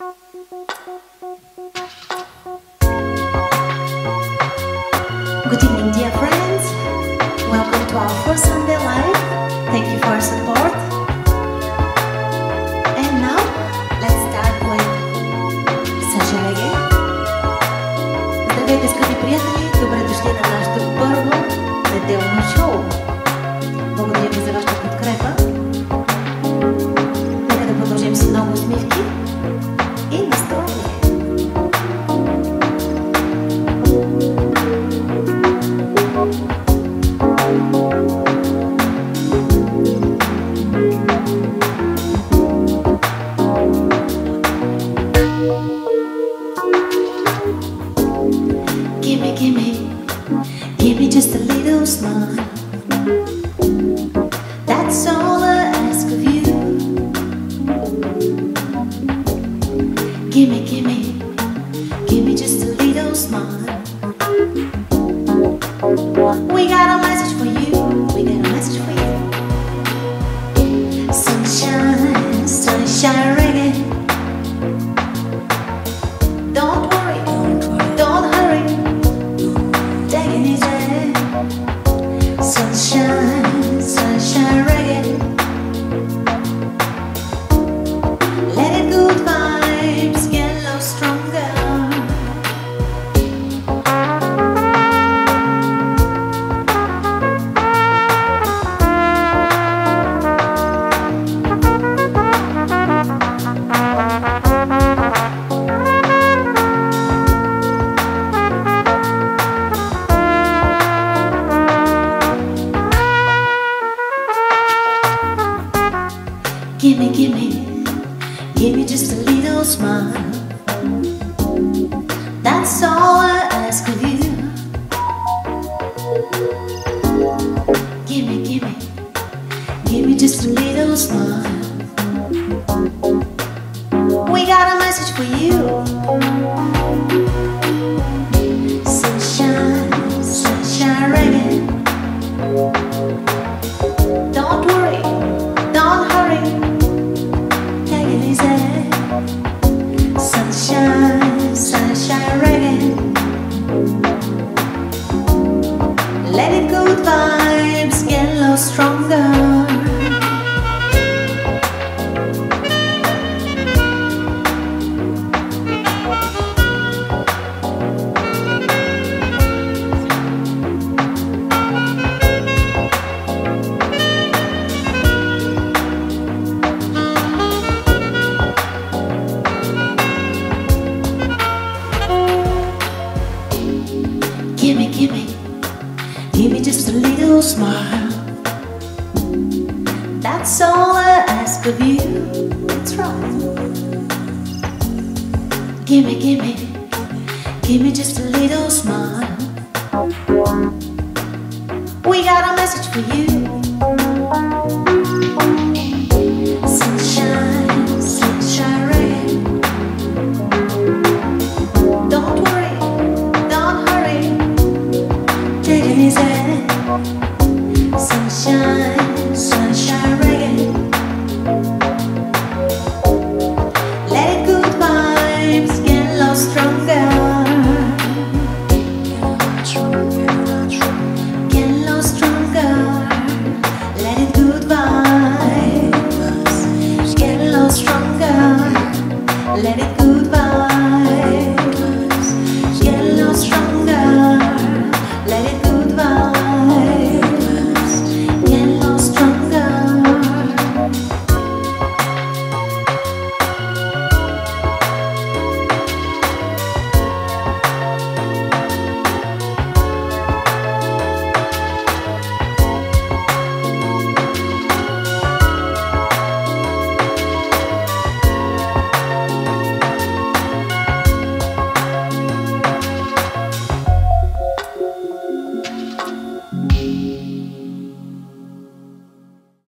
Good evening, dear friends. Welcome to our first Sunday live. Thank you for your support. And now, let's start with Sacha Reggae. Здравейте, скъпи приятели! Добре дошли на нашето първо неделно шоу. Благодаря ви за вашата подкрепа. Нека да продължим с много усмивки и настроение. Give me just a little smile. That's all I ask of you. Give me just a little smile. We got a message for you. We got a message for you. Sunshine, sunshine reggae. Don't worry, don't hurry. Take it easy. Sunshine, sunshine reggae. Let it good vibes get a little stronger. Give me just a little smile. That's all I ask of you. Give me just a little smile. We got a message for you. Sunshine, sunshine reggae. Don't worry, don't hurry. Sunshine, sunshine reggae. Let it good vibes get a little stronger. Give me just a little smile. That's all I ask of you. That's right. Give me just a little smile. We got a message for you. Sunshine, sunshine reggae. Don't worry, don't hurry. Take it easy. Sunshine, sunshine reggae. Let it good vibes get a lot stronger. Get a lot stronger. Let it good vibes get a lot stronger. Let it good vibes.